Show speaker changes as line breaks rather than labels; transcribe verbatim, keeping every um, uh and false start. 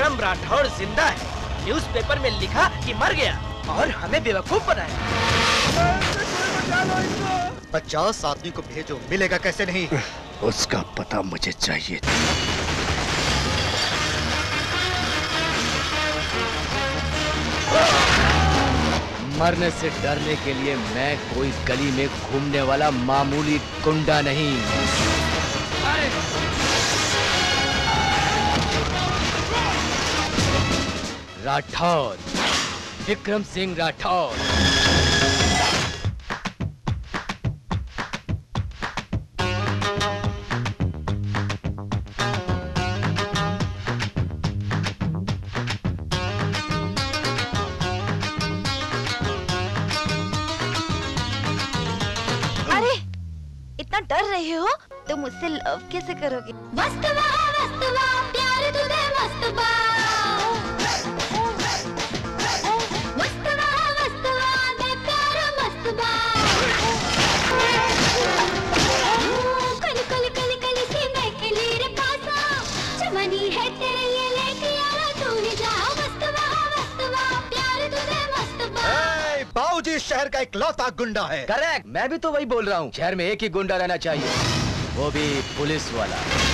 विक्रम राठौड़ जिंदा है। न्यूज़पेपर में लिखा कि मर गया और हमें बेवकूफ बनाया।
पचास आदमी को भेजो, मिलेगा कैसे नहीं?
उसका पता मुझे चाहिए।
मरने से डरने के लिए मैं कोई गली में घूमने वाला मामूली गुंडा नहीं। राठौर, विक्रम सिंह राठौर।
डर रहे हो तो मुझसे लव कैसे करोगे?
वस्तवा वस्तवा प्यार तुझे वस्तवा वस्तवा वस्तवा दे प्यार मस्तवा कल कल कल कल से मैं के लिए रे पासा जवानी है तेरे लिए लेके आया तू ही जा वस्तवा वस्तवा प्यार तुझे वस्तवा।
बाबूजी शहर का इकलौता गुंडा है।
करेक्ट, मैं भी तो वही बोल रहा हूँ। शहर में एक ही गुंडा रहना चाहिए, वो भी पुलिस वाला।